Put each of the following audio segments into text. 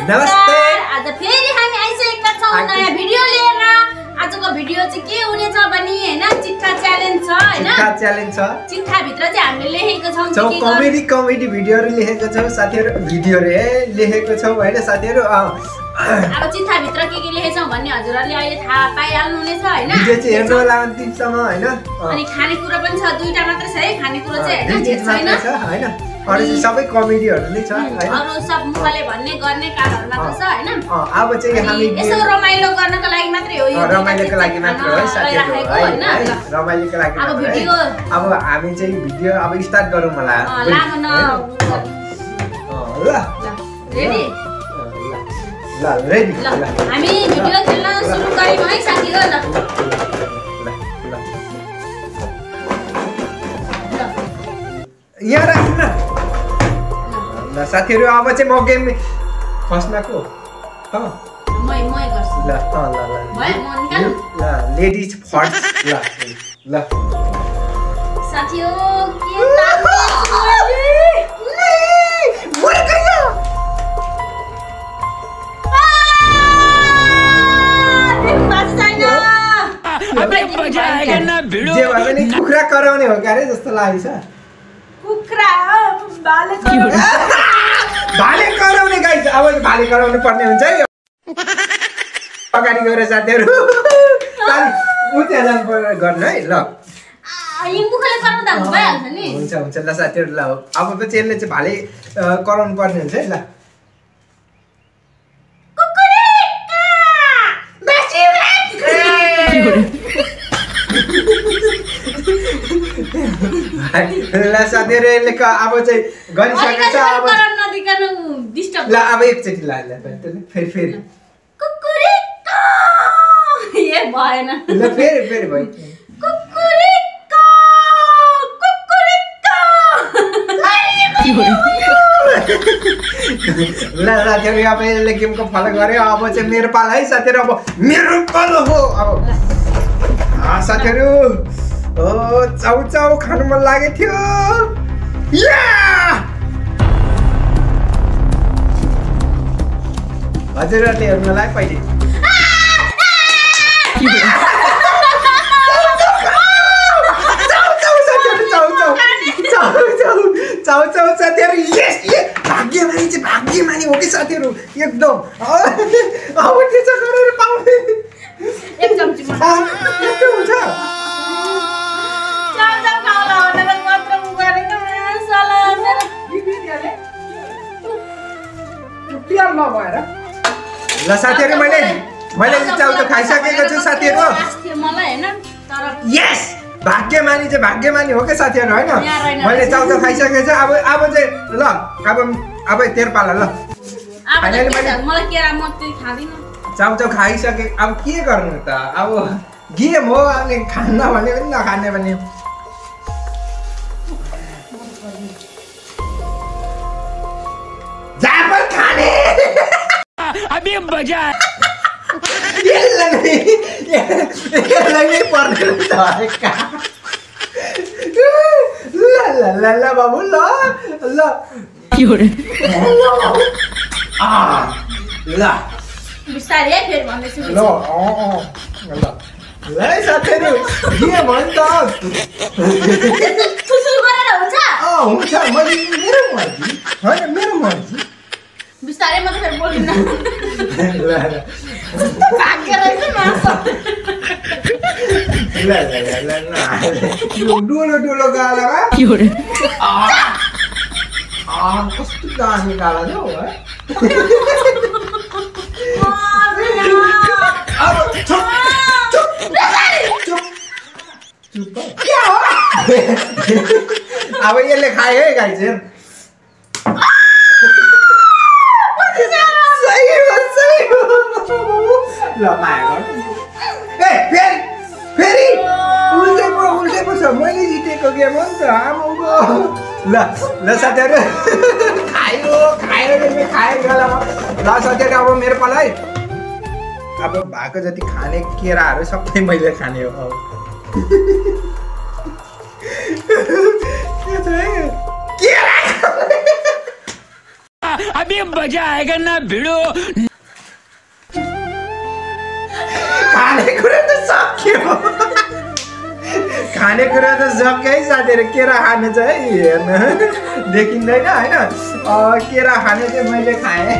नमस्ते। आज फेरि हामी आइसकेका छौं नयाँ भिडियो लिएर। आजको भिडियो चाहिँ के हुनेछ भने हैन चिट्ठा च्यालेन्ज छ हैन। चिट्ठा च्यालेन्ज छ। चिट्ठा भित्र चाहिँ हामीले लेखेको छौं के कमेडी भिडियोहरु लेखेको छौं साथीहरु। भिडियो रे लेखेको छौं हैन साथीहरु। अब चिट्ठा भित्र के लेखेछौं भन्ने हजुरहरुले अहिले थाहा पाइहाल्नु हुनेछ हैन। भिडियो चाहिँ हेर्नु होला अन्तिमसम्म हैन। अनि खानेकुरा पनि छ, दुईटा मात्र छ है खानेकुरा चाहिँ हैन, जे छैन हैन। अरु चाहिँ सबै कमेडीहरु नै छ हैन। अरु सब मुखले भन्ने गर्ने कामहरु मात्र छ हैन। अब चाहिँ हामी यसो रमाइलो गर्नको लागि मात्रै हो यो। रमाइलोको लागि मात्र हो साथीहरु हैन। रमाइलोको लागि अब भिडियो अब हामी चाहिँ भिडियो अब स्टार्ट गरौँ होला। लामो न ल रेडी ल रेडी ल हामी भिडियो खेल्न सुरु गरौँ है साथीहरु। ल यहाँ राख्नु ल साथीहरु। अब चाहिँ म गेम फर्स्टमा को मै गर्छु ल ल भयो म निकाल्नु ल लेडीज फर्स्ट ल ल साथीहरु के तातो जे भए पनि कुखुरा कराउने हो क्यारे जस्तो लाग्छ। कुखुरा भाले कराउने गाइस। अब भाले कराउनु पर्ने हुन्छ है अगाडि गएर साथीहरु। उता जानु पर्ने गर्नु है ल। मुखले कराउँदा भइहाल्छ नि। हुन्छ हुन्छ ल साथीहरु। ल अब चाहिँ यसले चाहिँ भाले कराउनु पर्ने हुन्छ है ल। ल साथीहरु यसले अब चाहिँ गरिसकेको छ। अब ल अब एकचोटि ल फेरि कुकुरिका ए भएन ल फेरि भयो। कुकुरिका कुकुरिका ल साथीहरु अब यसले गेमको फलो गर्यो। अब चाहिँ मेरो पाला है साथीहरु। अब मेरो पालो हो अब साथीहरु। ओ चाउ खानु मन लागेको थियो। हजुरहरुले हेर्नुलाई पहिले चाउ साथीहरु। यस भाग्यमानी चाहिँ भाग्यमानी हो कि साथीहरु एकदम। अब त्यसो गरेर पाउने एक चम्ची हुन्छ। ल साथीहरु मैले चाउचाउ खाइसकेको छु साथीहरु। यस भाग्यमानी चाहिँ भाग्यमानी हो के साथीहरु हैन। मैले चाउचाउ खाइसकेको छु। अब चाहिँ ल अब तेरो पाला ल। फाइनली मैले चाउचाउ खाइसके। अब के गर्नु त अब गेम हो। अनि खान्न भने पनि नखाने भने जापर खाने अभी मजा यसलाई नै पर्ने रहेछ हरेका। ल बाबु ल ल ल बिस्तारै फेरि भन्दैछु ल ल साथीहरु के भन्छ सुसु गरेर हुन्छ हुन्छ। मैले मेरो मर्जी हैन मेरो मर्जी। बिस्तारै म त फेरि बोल्दिन। ल भाग्य रहेछ मासु। ल डुलो गालामा कस्तो दामी गाला छ हो है। अब यसले खायो है गाई चाहिँ। ल माया गर्नु। ए फेरि उल्टै पो छ। मैले जितेको गेम हो नि त आमाको। ल साथीहरु खायो गलामा। ल साथीहरु अब मेरो पाला है। अब भएको जति खाने केराहरू सबै मैले खाने हो। अभी मजा आएगा ना भिड़ो। खानेकुरा त सक्यो खानेकुरा त सक्यो है साथीहरु केरा खाने चाहिँ हेर्न देखिँदैन हैन केरा खाने चाहिँ मैले खाएँ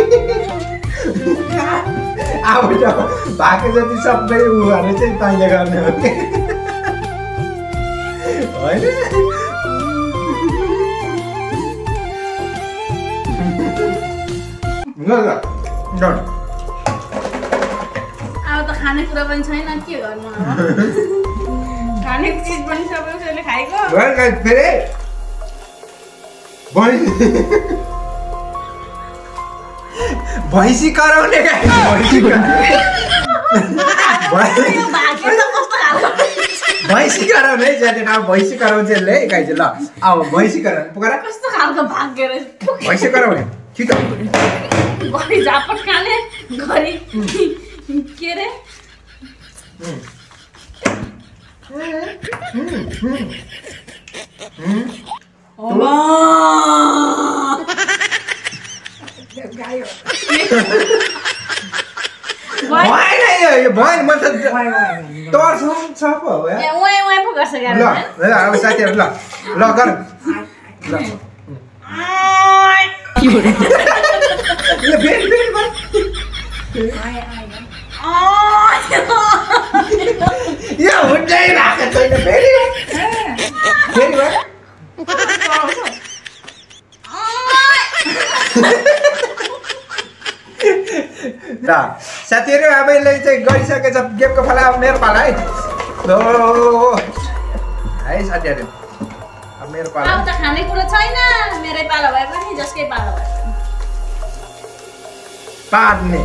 अब भएको जति सबै उहरू चाहिँ तैँले गर्ने हो कि होइन ल अब त खानेकुरा पनि छैन के गर्नु अब खानेको चिज पनि सबै उसले खाएको फेरि भैँसी कराउने भैँसी कराउने जाँदैन अब भैँसी कराउँछ यसले है गाई चाहिँ ल अब भैँसी कराउने पुगेर कस्तो खालको भाग्यो रे भैँसी कराउने ठिक घरि झापट खाने घरि के रे भएन म त तर्साउनु छ पो ए ओए ओए पो गर्छ गाडी ल अब साथीहरु ल ल गर ल यो हुँदै भएको छैन फेरि ल साथीहरु अब यसले चाहिँ गरिसकेछ गेमको पाला अब मेरो पाला है ल है साथीहरु अब मेरो पाला अब त खानेकुरा छैन मेरै पाला भए पनि जसकै पाला भए पनि पार्ने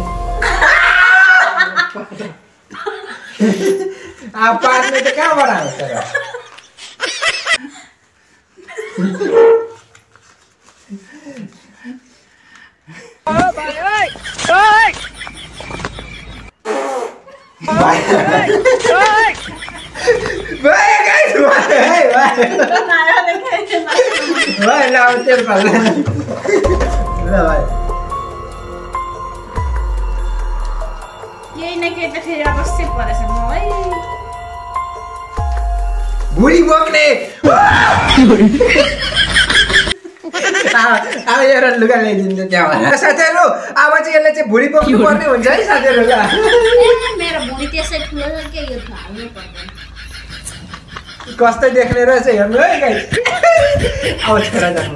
अब पार्ने त कहाँबाट आउँछ र यही नै के त फेरि अवश्य परेछ म है भुडी बोक्ने अब एउटा लुगा ल्याइदिन्छ त्यहाँबाट साथीहरु अब चाहिँ यसले चाहिँ भुडी बोक्नु पर्ने हुन्छ है साथीहरु ल मेरो भुडी त्यसै ठुलो छ के यो हाल्नु पर्दैन कस्तै देख्ने रहेछ हेर्नु है गाइस अब छोरा जानु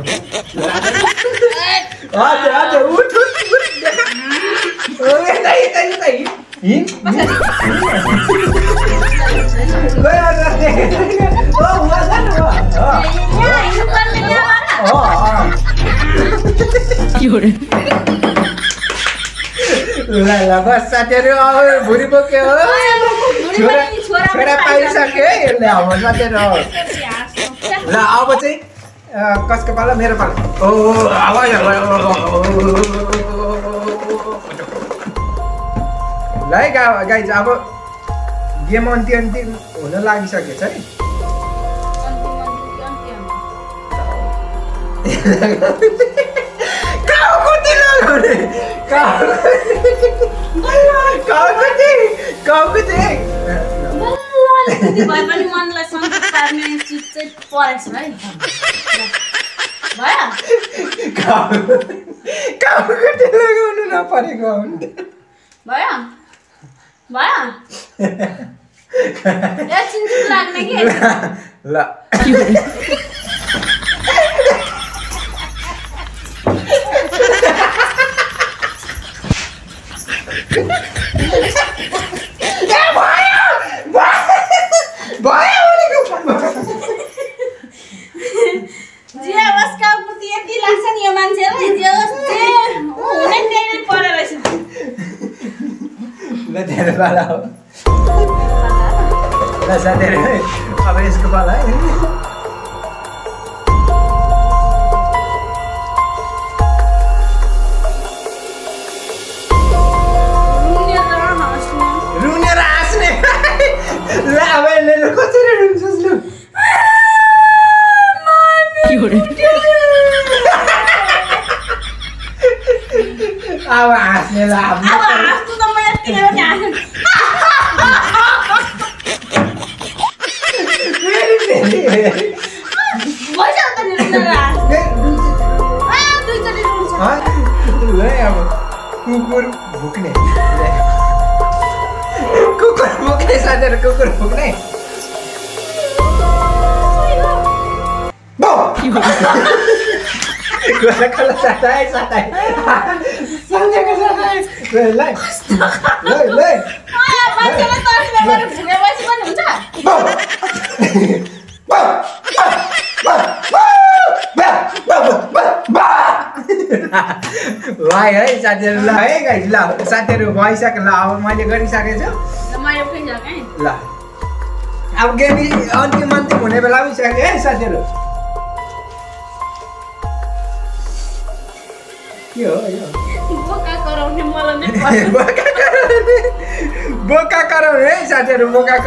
हजुर हजुर उठ उठ देखा ओए तै हिङ गयो रास्ते ओ मजा न ल बस साथीहरु अब भुडी बोक्यो हो छोरा पाइसक्यो है यसले अब साथीहरु ल अब चाहिँ कसको पाला मेरो पाला ओ आवाज ल है गाइज अब गेम अन्तिम हुन लागिसकेछ है काउकुटी लगाउने काउकुटी अलिकति भए पनि मनलाई सन्तोष पार्ने चिज चाहिँ परेछ है भयो काउकुटी लगाउनु नपरेको भयो भयो एकछिन चुप लाग्ने कि ल जे बसका पुति यति लाग्छ नि यो मान्छेलाई जे हुनै त्यही परे रहेछ ल धेरै पाला हो ल साथीहरु अब यसको पाला है रुनेर हाँस्ने ल अब यसले कसरी रुन्छस् लु अब हाँस्ने ल अब हाँस्नु त म यतिकै पनि हाँस्नु भइसक्यो त नि दुईचोटि रुन्छ ल अब कुकुर भुक्ने साथीहरू कुकुर भुक्ने भाइ है साथीहरू ल है गाइस ल साथीहरू भइसक्यो ल अब मैले गरिसकेको छु ल अब गेम अन्तिम हुने बेला पनि सक्यो है साथीहरू के हो यो बोका कराउने है साथीहरू बोका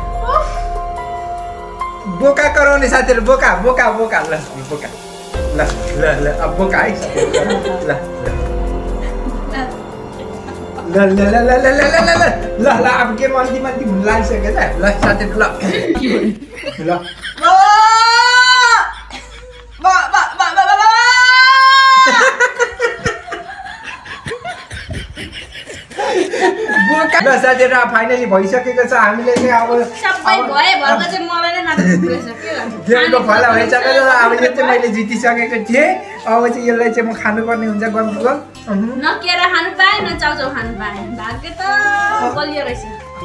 कराउने साथीहरू बोका ल बोका ल अब बोका है ल अब गेम अन्तिम हुन लागिसक्यो त ल साथीहरू ल ल साथीहरू फाइनली भइसकेको छ हामीले चाहिँ अब गेमको फला भइसकेको छ अब यो चाहिँ मैले जितिसकेको थिएँ अब चाहिँ यसलाई चाहिँ म खानुपर्ने हुन्छ गमगम न केरा खानु पाए न चाउचाउ खानु पाए भाग्य त बलियो रहेछ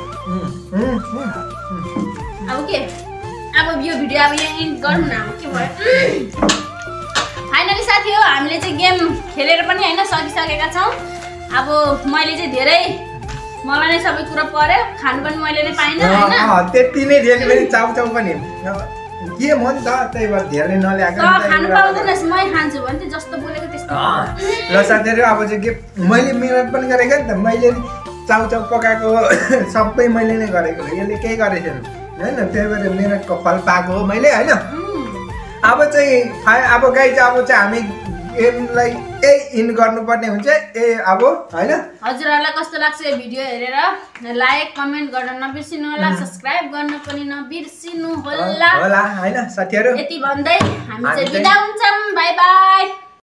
अब के अब यो भिडियो अब यहाँ एन्ड गरौँ न अब के भयो फाइनली साथी हो हामीले चाहिँ गेम खेलेर पनि हैन सकिसकेका छौँ अब मैले चाहिँ धेरै मलाई नै सबै कुरा पर्यो खानु पनि मैले नै पाइनँ हैन त्यति नै धेरै पनि चाउचाउ पनि के मन त त्यही भएर धेरै नल्याएको खानु पाउँदैनस् मै खान्छु भन्थे जस्तो बोलेको त्यस्तो ल साथीहरू अब चाहिँ के मैले मेहनत पनि गरेको नि त मैले चाउचाउ पकाएको सबै मैले नै गरेको यसले केही गरेको छैन हैन त्यही भएर मेहनतको फल पाएको हो मैले हैन अब चाहिँ अब गाइज अब चाहिँ हामी गेमलाई इन गर्नुपर्ने हुन्छ अब हैन हजुरहरुलाई कस्तो लाग्छ यो भिडियो हेरेर लाइक कमेन्ट गर्न नबिर्सिनु होला सब्स्क्राइब गर्न पनि नबिर्सिनु होला हैन साथीहरु यति भन्दै हामी चाहिँ बिदा हुन्छौं बाइ बाइ